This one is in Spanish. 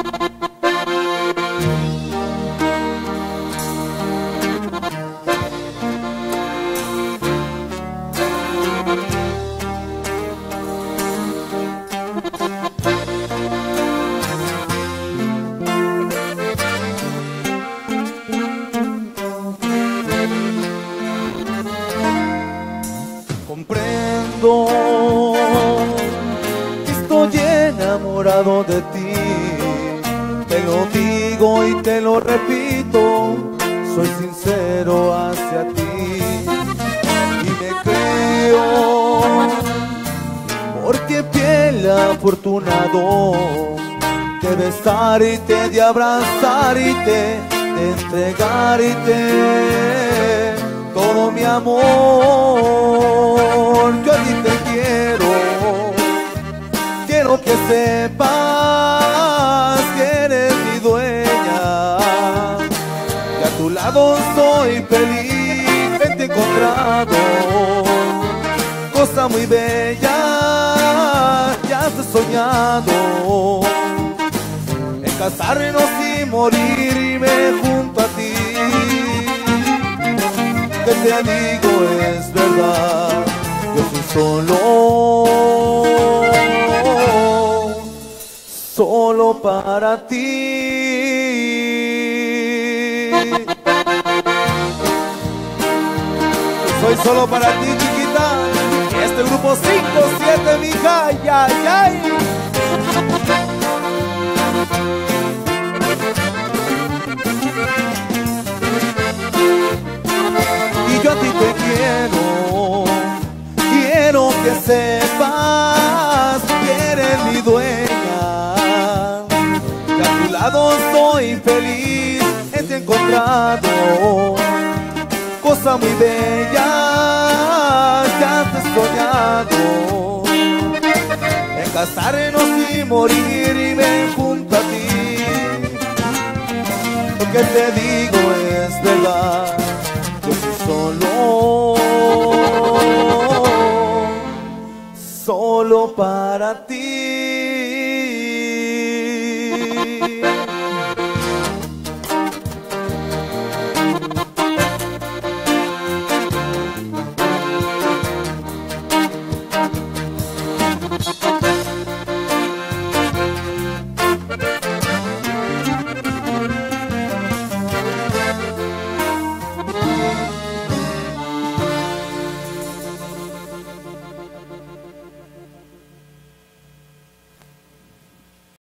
Comprendo que estoy enamorado de ti, te lo digo y te lo repito, soy sincero hacia ti y me creo, porque piel afortunado de besarte, de abrazarte, de entregarte todo mi amor. Yo a ti te quiero que sepas que eres mi dueña, que a tu lado soy feliz, te he encontrado, cosa muy bella, ya te he soñado, en casarnos y morirme junto a ti. Que te digo es verdad, yo soy solo para ti. Soy solo para ti, chiquita. Este grupo 5-7, mija, ay, ay, ay. Yo a ti te quiero que sepas que eres mi dueña, que a tu lado soy feliz, he te encontrado, cosa muy bella, ya te he soñado, en casarnos y morirme junto a ti. Lo que te digo es verdad, solo para ti.